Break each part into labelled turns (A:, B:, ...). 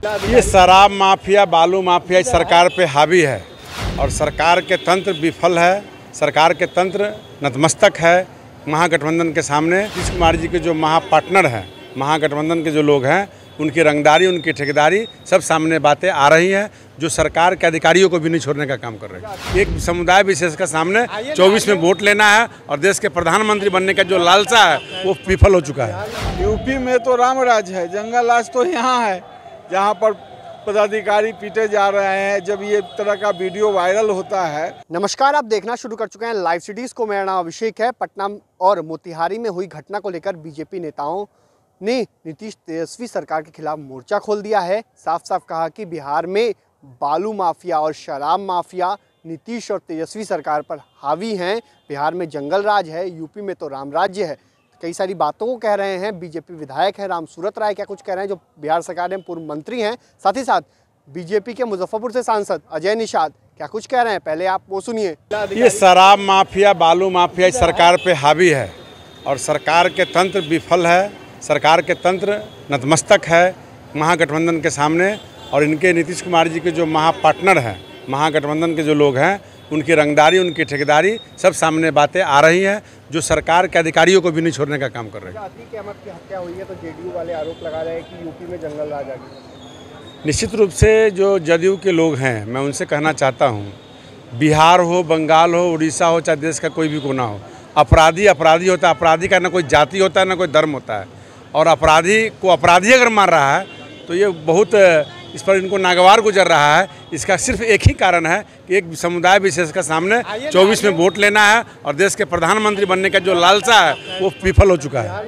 A: ये शराब माफिया, बालू माफिया इस सरकार पे हावी है और सरकार के तंत्र विफल है। सरकार के तंत्र नतमस्तक है महागठबंधन के सामने। नीतीश कुमार जी के जो महापार्टनर हैं, महागठबंधन के जो लोग हैं, उनकी रंगदारी, उनकी ठेकेदारी सब सामने बातें आ रही हैं, जो सरकार के अधिकारियों को भी नहीं छोड़ने का काम कर रहे हैं। एक समुदाय विशेष का सामने 24 में वोट लेना है और देश के प्रधानमंत्री बनने का जो लालसा है वो विफल हो चुका है।
B: यूपी में तो राम राज है, जंगल राज तो यहाँ है, जहाँ पर पदाधिकारी पीटे जा रहे हैं। जब ये तरह का वीडियो वायरल होता है।
C: नमस्कार, आप देखना शुरू कर चुके हैं लाइव सिटीज को। मेरा नाम अभिषेक है। पटना और मोतिहारी में हुई घटना को लेकर बीजेपी नेताओं ने नीतीश तेजस्वी सरकार के खिलाफ मोर्चा खोल दिया है। साफ साफ कहा कि बिहार में बालू माफिया और शराब माफिया नीतीश और तेजस्वी सरकार पर हावी हैं। बिहार में जंगल राज है, यूपी में तो राम राज्य है। कई सारी बातों को कह रहे हैं। बीजेपी विधायक है राम सूरत राय क्या कुछ कह रहे हैं, जो बिहार सरकार में पूर्व मंत्री हैं। साथ ही साथ बीजेपी के मुजफ्फरपुर से सांसद अजय निषाद क्या कुछ कह रहे हैं, पहले आप वो सुनिए।
A: ये शराब माफिया, बालू माफिया इस सरकार पे हावी है और सरकार के तंत्र विफल है। सरकार के तंत्र नतमस्तक है महागठबंधन के सामने और इनके नीतीश कुमार जी के जो महापार्टनर हैं, महागठबंधन के जो लोग हैं, उनकी रंगदारी, उनकी ठेकेदारी सब सामने बातें आ रही हैं, जो सरकार के अधिकारियों को भी नहीं छोड़ने का काम कर रहे हैं।
C: अतीक अहमद की हत्या हुई है तो जेडीयू वाले आरोप लगा रहे हैं कि यूपी में जंगल राज आ गया।
A: निश्चित रूप से जो जदयू के लोग हैं, मैं उनसे कहना चाहता हूँ, बिहार हो, बंगाल हो, उड़ीसा हो, चाहे देश का कोई भी कोना हो, अपराधी अपराधी होता है। अपराधी का ना कोई जाति होता है, ना कोई धर्म होता है। और अपराधी को अपराधी अगर मार रहा है तो ये बहुत इस पर इनको नागवार गुजर रहा है। इसका सिर्फ एक ही कारण है कि एक समुदाय विशेष का सामने 24 में वोट लेना है और देश के प्रधानमंत्री बनने का जो लालसा है वो विफल हो चुका है।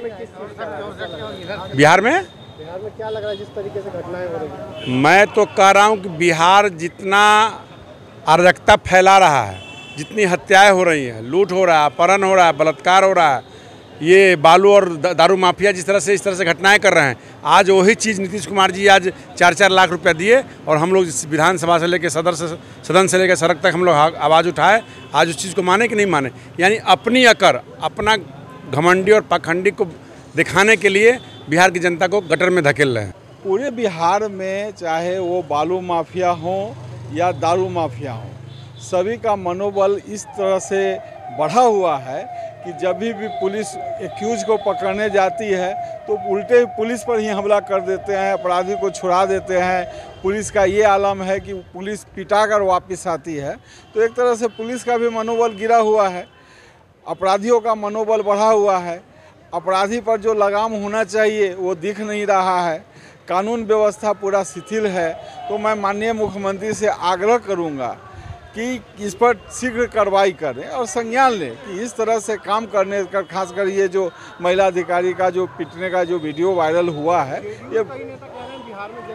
A: बिहार में
C: क्या लग रहा है जिस तरीके से घटनाएं हो रही हैं?
A: मैं तो कह रहा हूँ कि बिहार जितना अराजकता फैला रहा है, जितनी हत्याएं हो रही हैं, लूट हो रहा है, अपहरण हो रहा है, बलात्कार हो रहा है, ये बालू और दारू माफिया इस तरह से घटनाएं कर रहे हैं। आज वही चीज़ नीतीश कुमार जी आज 4-4 लाख रुपया दिए और हम लोग विधानसभा से लेकर सदन से लेकर सड़क तक हम लोग आवाज़ उठाए। आज उस चीज़ को माने कि नहीं माने, यानी अपनी अकड़, अपना घमंडी और पाखंडी को दिखाने के लिए बिहार की जनता को गटर में धकेल रहे हैं।
B: पूरे बिहार में चाहे वो बालू माफिया हो या दारू माफिया हो, सभी का मनोबल इस तरह से बढ़ा हुआ है कि जब भी पुलिस एक्यूज को पकड़ने जाती है तो उल्टे पुलिस पर ही हमला कर देते हैं, अपराधी को छुड़ा देते हैं। पुलिस का ये आलम है कि पुलिस पिटा कर वापस आती है। तो एक तरह से पुलिस का भी मनोबल गिरा हुआ है, अपराधियों का मनोबल बढ़ा हुआ है। अपराधी पर जो लगाम होना चाहिए वो दिख नहीं रहा है। कानून व्यवस्था पूरा शिथिल है। तो मैं माननीय मुख्यमंत्री से आग्रह करूँगा कि इस पर शीघ्र कार्रवाई करें और संज्ञान लें कि इस तरह से काम करने का, खासकर ये जो महिला अधिकारी का जो पिटने का जो वीडियो वायरल हुआ है, ये
C: बिहार में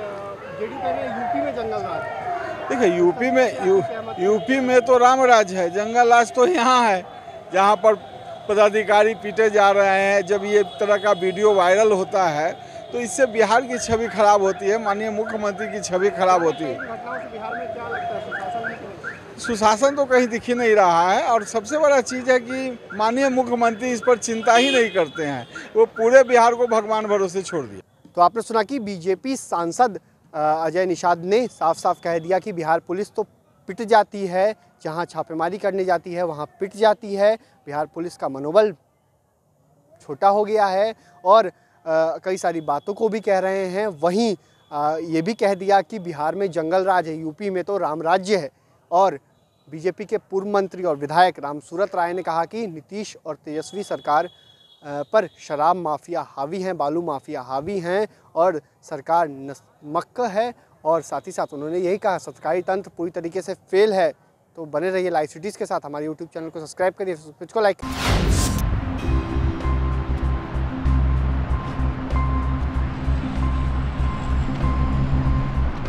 C: यूपी में जंगल राज।
B: देखिए यूपी में तो राम राज है, जंगल राज तो यहाँ है, जहाँ पर पदाधिकारी पीटे जा रहे हैं। जब ये तरह का वीडियो वायरल होता है तो इससे बिहार की छवि खराब होती है, माननीय मुख्यमंत्री की छवि खराब होती है।
C: बिहार में क्या लगता है,
B: सुशासन तो कहीं दिख ही नहीं रहा है। और सबसे बड़ा चीज़ है कि माननीय मुख्यमंत्री इस पर चिंता ही नहीं करते हैं, वो पूरे बिहार को भगवान भरोसे छोड़ दिया।
C: तो आपने सुना कि बीजेपी सांसद अजय निषाद ने साफ साफ कह दिया कि बिहार पुलिस तो पिट जाती है, जहां छापेमारी करने जाती है वहां पिट जाती है। बिहार पुलिस का मनोबल छोटा हो गया है और कई सारी बातों को भी कह रहे हैं। वहीं ये भी कह दिया कि बिहार में जंगल राज है, यूपी में तो राम राज्य है। और बीजेपी के पूर्व मंत्री और विधायक राम सूरत राय ने कहा कि नीतीश और तेजस्वी सरकार पर शराब माफिया हावी हैं, बालू माफिया हावी हैं और सरकार नतमस्तक है। और साथ ही साथ उन्होंने यही कहा सरकारी तंत्र पूरी तरीके से फेल है। तो बने रहिए लाइव सिटीज़ के साथ। हमारे यूट्यूब चैनल को सब्सक्राइब करिए, पेज को लाइक।